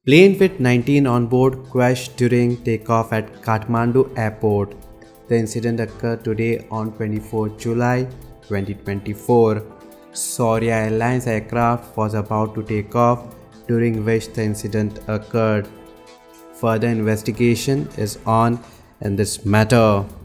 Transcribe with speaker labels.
Speaker 1: Plane with 19 on board crashed during takeoff at Kathmandu Airport. The incident occurred today on 24 July 2024. Saurya Airlines aircraft was about to take off, during which the incident occurred. Further investigation is on in this matter.